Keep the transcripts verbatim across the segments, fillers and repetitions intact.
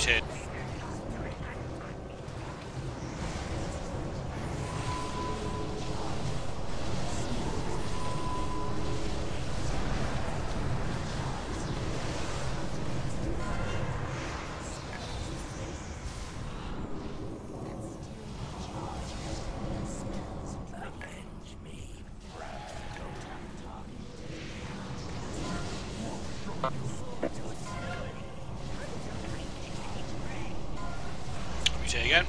mutate. Mutate again.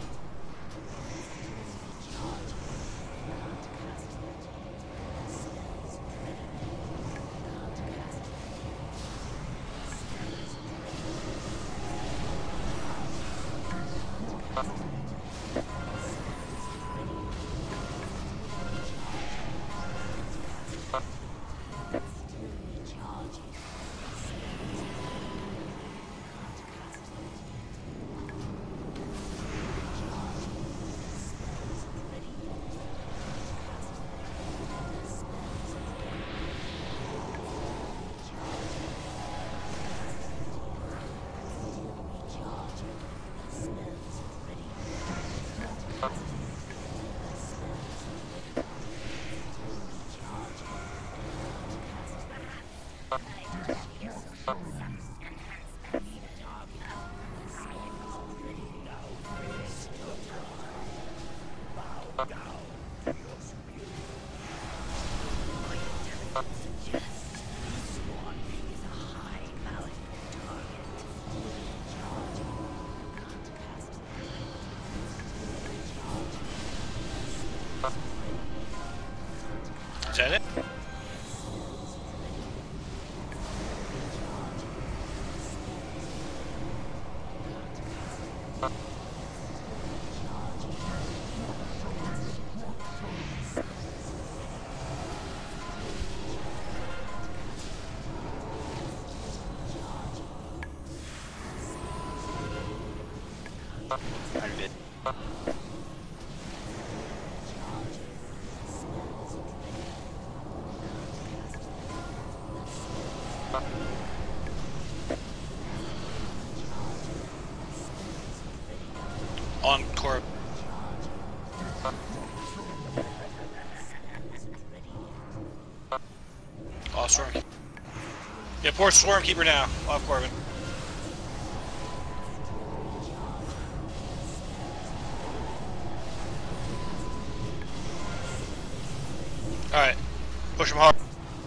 Is that it? I did. Encore. Oh, Storm. Yeah, poor Stormkeeper now. Off Corbin. Alright. Push him hard.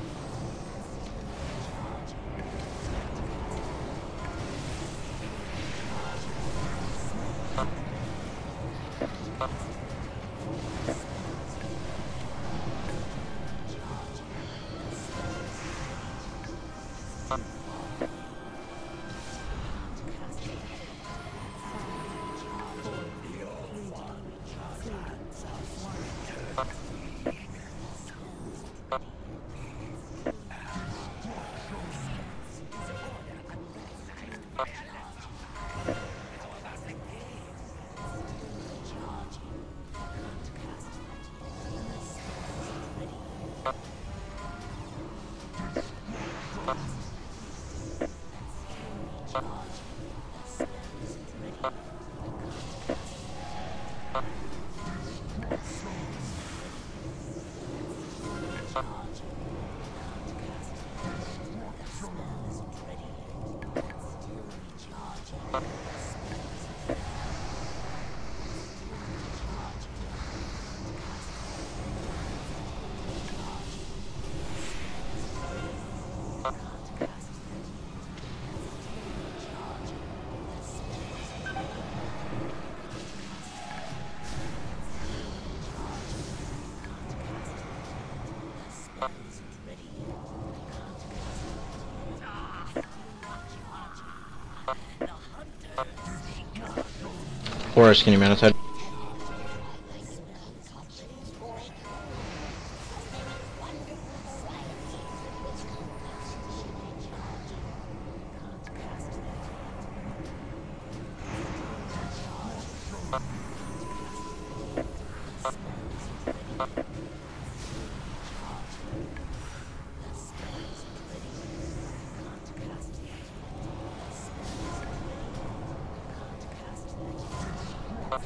Horus, can you man outside?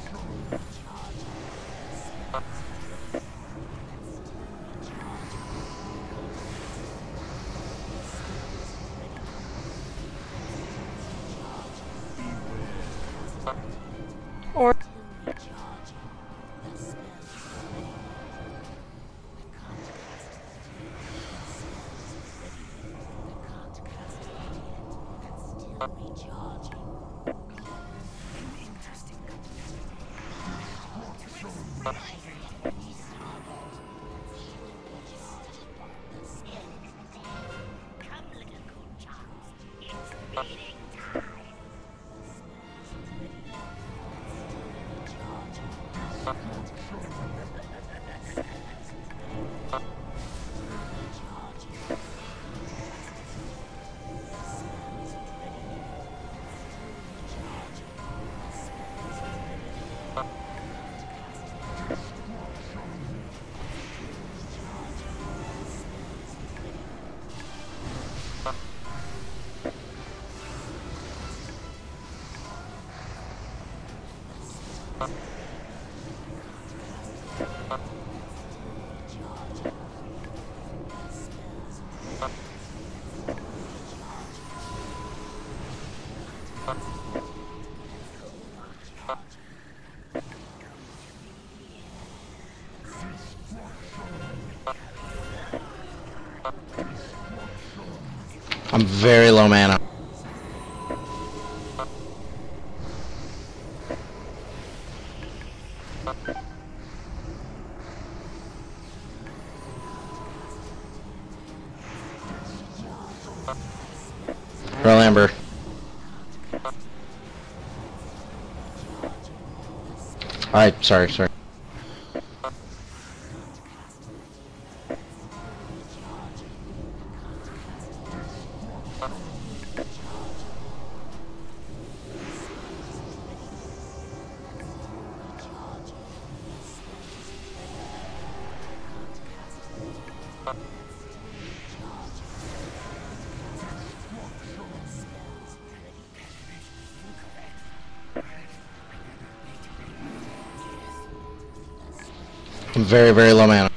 Or I'm very low mana. Roll Amber. Alright, sorry, sorry. I'm very, very low mana.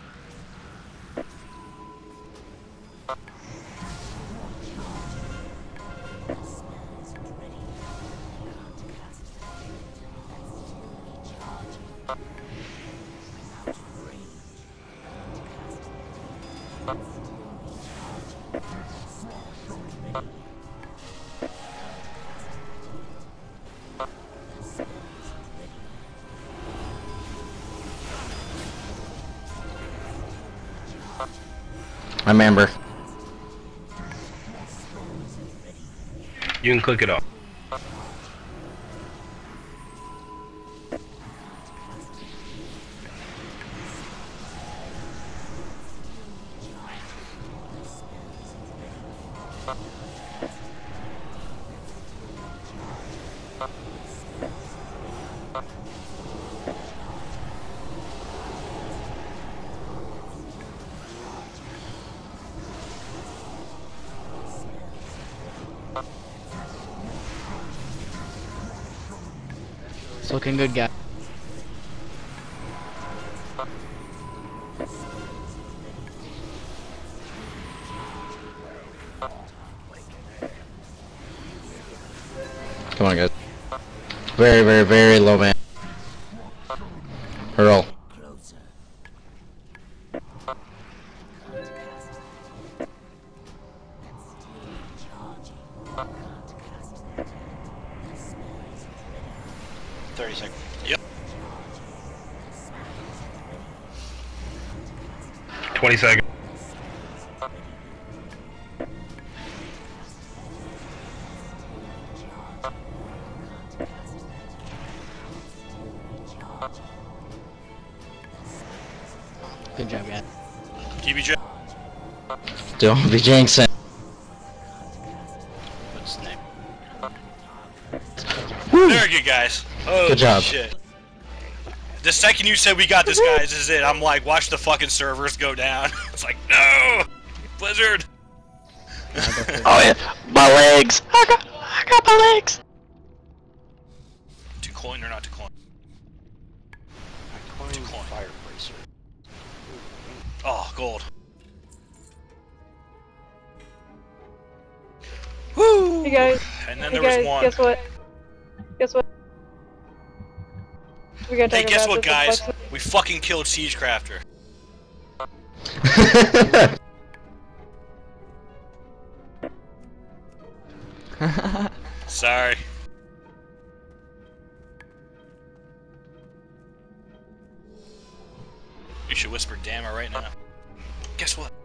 I'm Amber. You can click it off. It's looking good, guys. Come on, guys. Very, very, very low man. Hurl. thirty seconds. Yep. twenty seconds. Good job, guys. T B J. Don't be jinxing. What's his name? Very good, guys. Oh, Good job. Shit. The second you said we got this, guys, this is it. I'm like, watch the fucking servers go down. It's like, no! Blizzard! Oh yeah, my legs. I got, I got my legs. To coin or not to coin? Mint coin. Oh, gold. Woo! Hey guys. And then Hey there guys, was one. guess what? Guess what? We gotta Hey, talk guess about what, this guys? reflection. We fucking killed Siegecrafter. Sorry. You should whisper "damn" it right now. Guess what?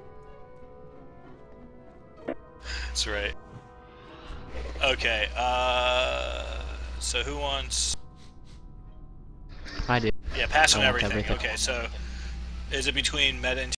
That's right. Okay, uh... So who wants... I do. Yeah, pass on I want everything. everything. Okay, so... Is it between Meta and